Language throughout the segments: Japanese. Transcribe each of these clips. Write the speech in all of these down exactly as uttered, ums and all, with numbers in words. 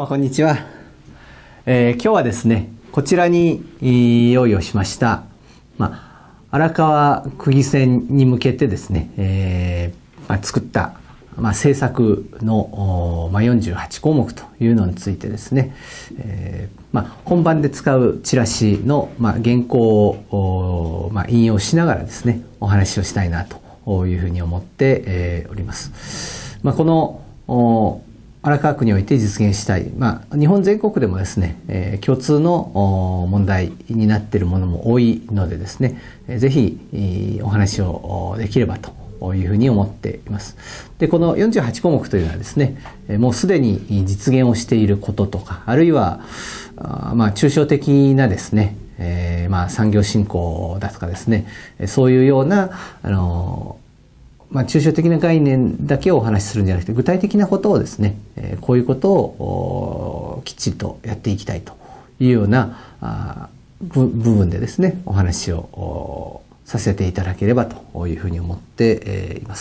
様こんにちは。えー、今日はですね、こちらに用意をしました、まあ、荒川区議選に向けてですね、えーまあ、作った、まあ、政策の、まあ、よんじゅうはちこうもくというのについてですね、えーまあ、本番で使うチラシの、まあ、原稿を、まあ、引用しながらですね、お話をしたいなというふうに思って、えー、おります。まあ、この荒川区において実現したい、まあ、日本全国でもですね、えー、共通の問題になっているものも多いのでですね、えー、ぜひお話をできればというふうに思っています。で、このよんじゅうはちこうもくというのはですね、もうすでに実現をしていることとか、あるいは、あまあ、抽象的なですね、えー、まあ、産業振興だとかですね、そういうような、あの、まあ、抽象的な概念だけをお話しするんじゃなくて、具体的なことをですね、えー、こういうことをきっちりとやっていきたいというようなあ部分でですね、お話をさせていただければというふうに思っています。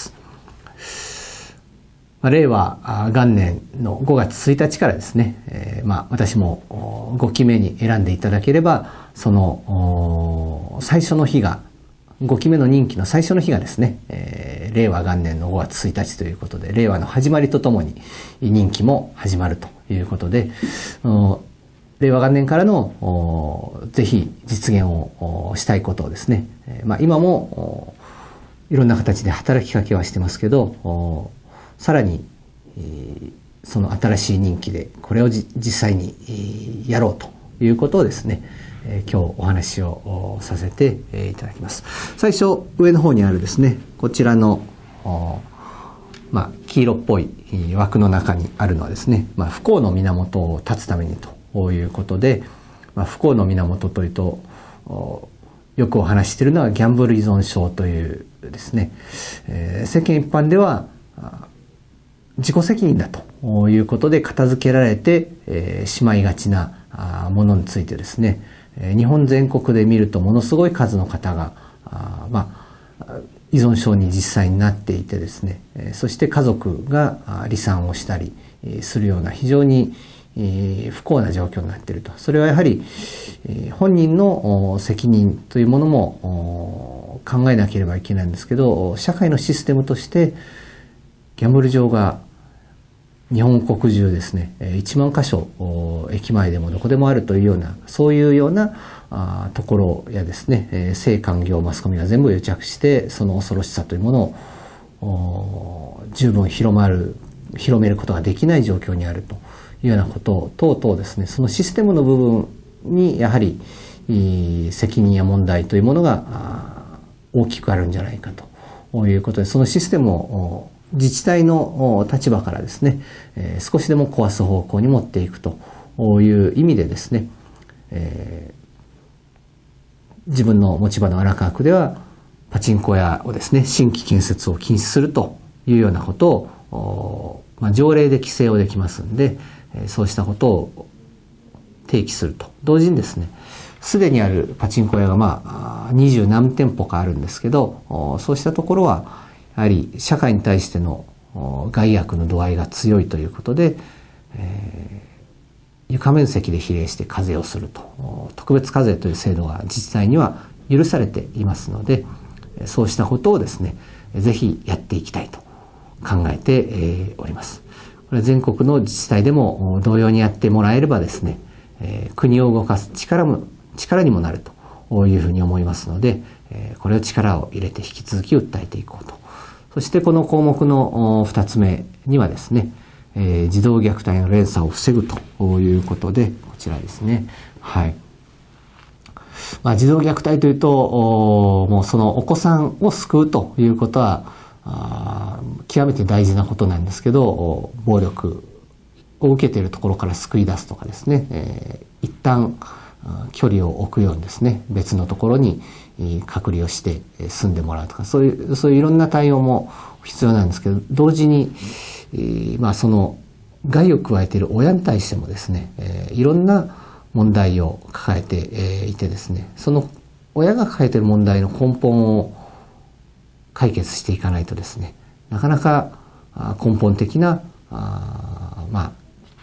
令和元年のごがつついたちからですね、えー、まあ私もごきめに選んでいただければ、その最初の日が、ごきめの任期の最初の日がですね、えー、令和元年のごがつついたちということで、令和の始まりとともに任期も始まるということで、令和元年からのぜひ実現をしたいことをですね、まあ、今もいろんな形で働きかけはしてますけど、さらにその新しい任期でこれを実際にやろうということをですね、今日お話をさせていただきます。最初上の方にあるですね、こちらの、まあ、黄色っぽい枠の中にあるのはですね、まあ、不幸の源を断つためにということで、まあ、不幸の源というとよくお話ししているのはギャンブル依存症というですね、えー、世間一般では自己責任だということで片付けられて、えー、しまいがちなものについてですね、日本全国で見るとものすごい数の方があ、まあ、依存症に実際になっていてですね、そして家族が離散をしたりするような非常に不幸な状況になっていると。それはやはり本人の責任というものも考えなければいけないんですけど、社会のシステムとしてギャンブル場が日本国中ですね、いちまんかしょ駅前でもどこでもあるというような、そういうようなあところやですね、政官業マスコミが全部癒着して、その恐ろしさというものを十分広まる、広めることができない状況にあるというようなこと等々ですね、そのシステムの部分にやはり責任や問題というものが大きくあるんじゃないかということで、そのシステムを自治体の立場からですね、えー、少しでも壊す方向に持っていくという意味でですね、えー、自分の持ち場の荒川区ではパチンコ屋をですね、新規建設を禁止するというようなことを、まあ、条例で規制をできますんで、そうしたことを提起すると同時にですね、すでにあるパチンコ屋がまあ二十何店舗かあるんですけど、そうしたところはやはり社会に対しての害悪の度合いが強いということで、えー、床面積で比例して課税をすると、特別課税という制度が自治体には許されていますので、そうしたことをですね、ぜひやっていきたいと考えております。これは全国の自治体でも同様にやってもらえればですね、国を動かす力も、力にもなるというふうに思いますので、これを力を入れて引き続き訴えていこうと。そしてこの項目の二つ目にはですね、えー、児童虐待の連鎖を防ぐということで、こちらですね。はい。まあ、児童虐待というと、もうそのお子さんを救うということは、あ極めて大事なことなんですけど、暴力を受けているところから救い出すとかですね、えー、一旦距離を置くようにですね、別のところに隔離をして住んでもらうとか、そういう、そういういろんな対応も必要なんですけど、同時に、えー、まあその害を加えている親に対してもですね、えー、いろんな問題を抱えていてですね、その親が抱えている問題の根本を解決していかないとですね、なかなか根本的な、あまあ、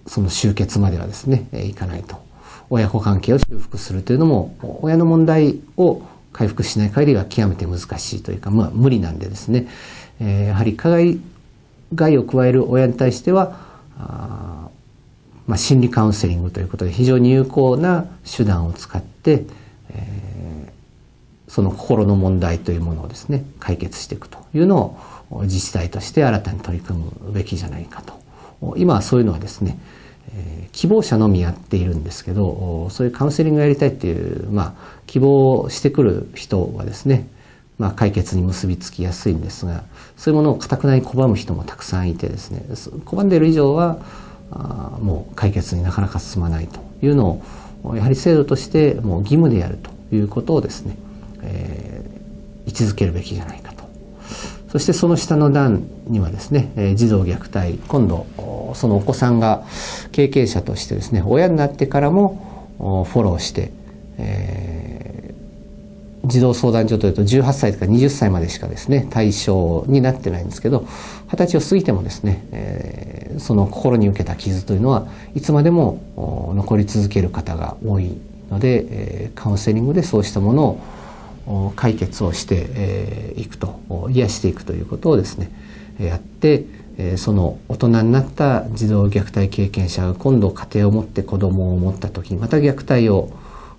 その終結まではですね、いかないと。親子関係を修復するというのも、親の問題を回復しない限りは極めて難しいというか、まあ無理なんでですね、えー、やはり加害、害を加える親に対しては、あまあ、心理カウンセリングということで非常に有効な手段を使って、えー、その心の問題というものをですね、解決していくというのを自治体として新たに取り組むべきじゃないかと。今はそういうのはですね、えー、希望者のみやっているんですけど、そういうカウンセリングをやりたいっていう、まあ、希望してくる人はですね、まあ、解決に結びつきやすいんですが、そういうものを堅くなに拒む人もたくさんいてですね、拒んでいる以上は、あもう解決になかなか進まないというのを、やはり制度としてもう義務でやるということをですね、えー、位置づけるべきじゃないかと。そしてその下の段にはですね、えー、児童虐待、今度、そのお子さんが経験者としてですね、親になってからもフォローして、えー、児童相談所というとじゅうはっさいとかはたちまでしかですね、対象になってないんですけど、はたちを過ぎてもですね、えー、その心に受けた傷というのはいつまでも残り続ける方が多いので、えー、カウンセリングでそうしたものを解決をしていくと、癒していくということをですね、やって、その大人になった児童虐待経験者が今度家庭を持って子供を持った時にまた虐待を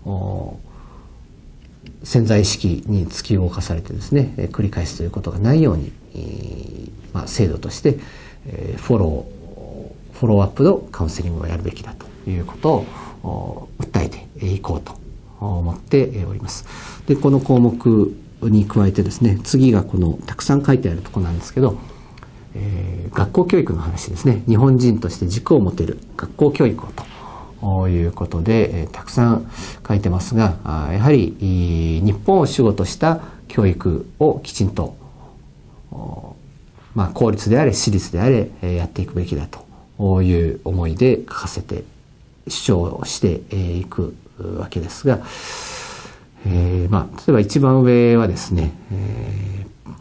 潜在意識に突き動かされてですね、繰り返すということがないように、まあ、制度としてフォロー、フォローアップのカウンセリングをやるべきだということを訴えていこうと思っております。で、この項目に加えてですね、次がこのたくさん書いてあるところなんですけど、えー、学校教育の話ですね。日本人として軸を持てる学校教育をということで、えー、たくさん書いてますが、あやはり日本を主語とした教育をきちんと、まあ、公立であれ私立であれ、えー、やっていくべきだという思いで書かせて主張していくわけですが、えー、まあ例えば一番上はですね、えー、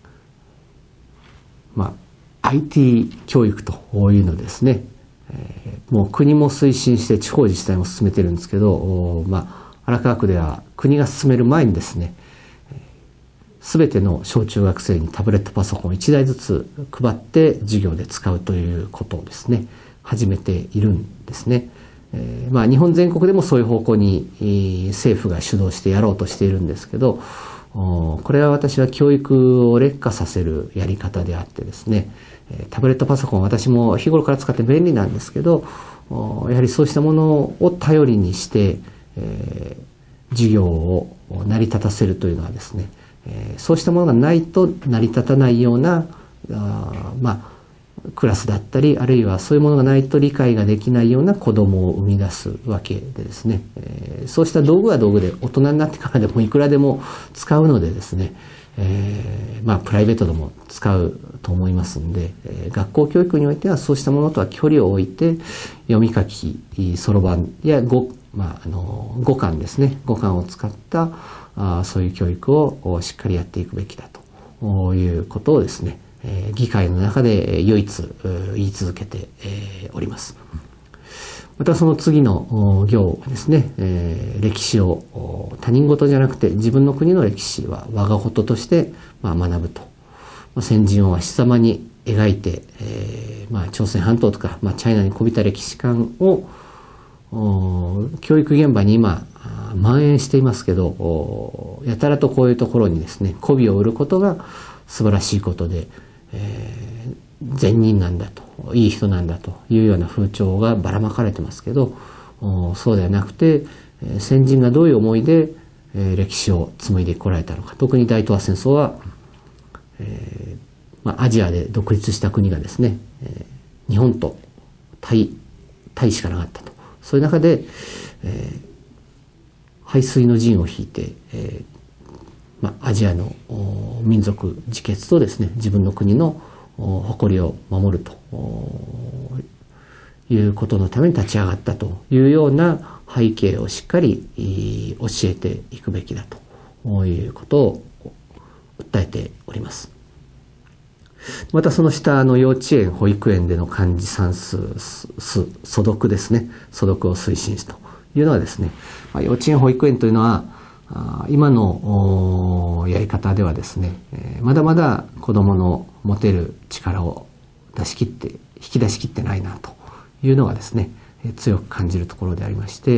まあ アイティー 教育というのですね、えー、もう国も推進して地方自治体も進めてるんですけど、まあ荒川区では国が進める前にですね、すべての小中学生にタブレットパソコンをいちだいずつ配って授業で使うということをですね、始めているんですね。えー、まあ日本全国でもそういう方向に、えー、政府が主導してやろうとしているんですけど、これは私は教育を劣化させるやり方であってですね、タブレットパソコン私も日頃から使って便利なんですけど、やはりそうしたものを頼りにして、えー、授業を成り立たせるというのはですね、えー、そうしたものがないと成り立たないようなあまあクラスだったり、あるいはそういうものがないと理解ができないような子供を生み出すわけでですね、えー、そうした道具は道具で大人になってからでもいくらでも使うのでですね、えー、まあプライベートでも使うと思いますんで、えー、学校教育においてはそうしたものとは距離を置いて読み書きそろばんや語、まあ、あの語感ですね、語感を使ったあそういう教育をしっかりやっていくべきだということをですね、議会の中で唯一言い続けております。またその次の行はですね、歴史を他人事じゃなくて自分の国の歴史は我が事として学ぶと。先人をわしさまに描いて、まあ、朝鮮半島とか、まあ、チャイナにこびた歴史観を教育現場に今蔓延していますけど、やたらとこういうところにですね、媚びを売ることが素晴らしいことで、えー、善人なんだと、いい人なんだというような風潮がばらまかれてますけど、そうではなくて、先人がどういう思いで、えー、歴史を紡いでこられたのか。特に大東亜戦争は、えーまあ、アジアで独立した国がですね、えー、日本とタイ、タイしかなかったと。そういう中で、えー、背水の陣を引いて、えーまあ、アジアの民族自決とですね、自分の国の誇りを守るということのために立ち上がったというような背景をしっかり教えていくべきだということを訴えております。 またその下の幼稚園、保育園での漢字算数、素読ですね。素読を推進しというのはですね、まあ、幼稚園、保育園というのは、今のやり方ではですね、まだまだ子供の持てる力を出し切って、引き出し切ってないなというのがですね、強く感じるところでありまして、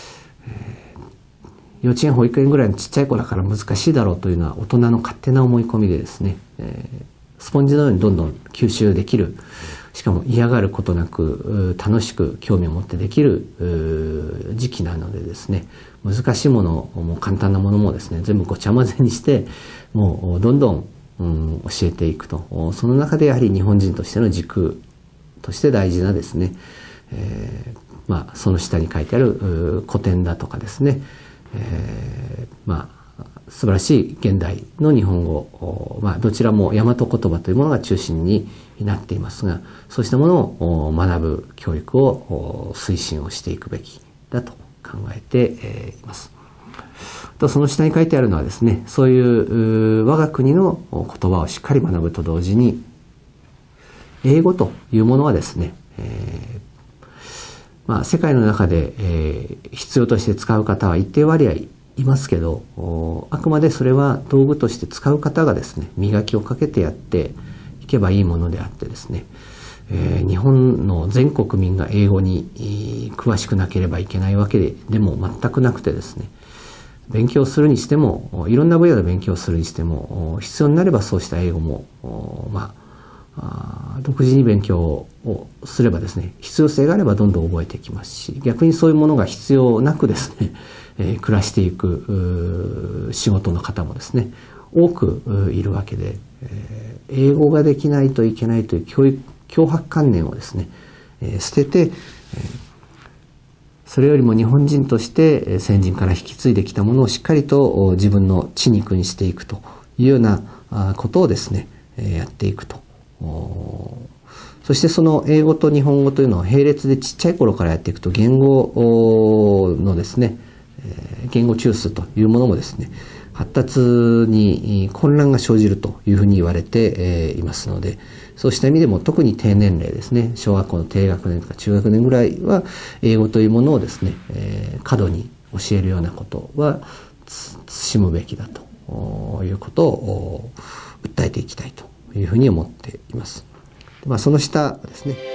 幼稚園、保育園ぐらいのちっちゃい子だから難しいだろうというのは大人の勝手な思い込みでですね、スポンジのようにどんどん吸収できる、しかも嫌がることなく楽しく興味を持ってできる時期なのでですね、難しいものも簡単なものもですね、全部ごちゃ混ぜにしてもうどんどん、うん、教えていくと。その中でやはり日本人としての軸として大事なですね、えー、まあその下に書いてある古典だとかですね、えー、まあ素晴らしい現代の日本語、まあ、どちらも大和言葉というものが中心になっていますが、そうしたものを学ぶ教育を推進をしていくべきだと考えています。とその下に書いてあるのはですね、そういう我が国の言葉をしっかり学ぶと同時に、英語というものはですね、えーまあ、世界の中で、えー、必要として使う方は一定割合いますけど、あくまでそれは道具として使う方がですね、磨きをかけてやっていけばいいものであってですね、えー、日本の全国民が英語に詳しくなければいけないわけで、でも全くなくてですね、勉強するにしても、いろんな分野で勉強するにしても、必要になればそうした英語も、まあ、あ独自に勉強をすればですね、必要性があればどんどん覚えていきますし、逆にそういうものが必要なくですね、えー、暮らしていく仕事の方もですね、多くいるわけで、えー、英語ができないといけないという教育、強迫観念をですね、えー、捨てて、えー、それよりも日本人として先人から引き継いできたものをしっかりと自分の血肉にしていくというようなことをですね、やっていくと。そしてその英語と日本語というのを並列でちっちゃい頃からやっていくと、言語のですね、言語中枢というものもですね、発達に混乱が生じるというふうに言われていますので、そうした意味でも特に低年齢ですね、小学校の低学年とか中学年ぐらいは英語というものをですね、過度に教えるようなことは慎むべきだということを訴えていきたいというふうに思っています。まあ、その下ですね。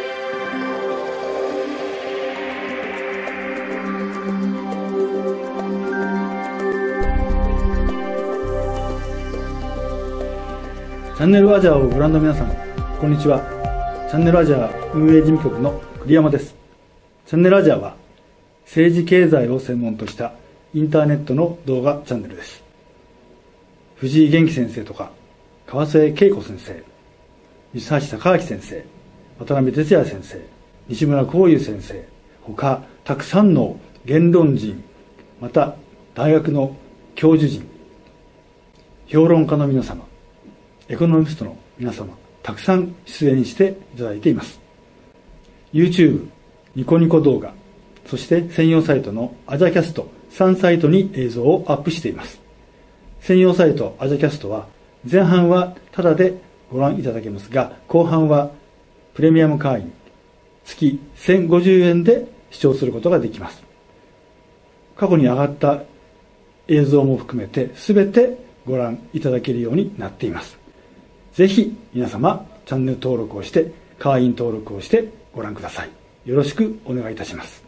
チャンネルアジャーをご覧の皆さん、こんにちは。チャンネルアジャー運営事務局の栗山です。チャンネルアジャーは政治経済を専門としたインターネットの動画チャンネルです。藤井元気先生とか川瀬恵子先生、西橋貴明先生、渡辺哲也先生、西村光雄先生、他たくさんの言論人、また大学の教授陣、評論家の皆様、エコノミストの皆様、たくさん出演していただいています。YouTube、ニコニコ動画、そして専用サイトのアジャキャストさんサイトに映像をアップしています。専用サイトアジャキャストは前半はタダでご覧いただけますが、後半はプレミアム会員月せんごじゅうえんで視聴することができます。過去に上がった映像も含めて全てご覧いただけるようになっています。ぜひ皆様チャンネル登録をして会員登録をしてご覧ください。よろしくお願いいたします。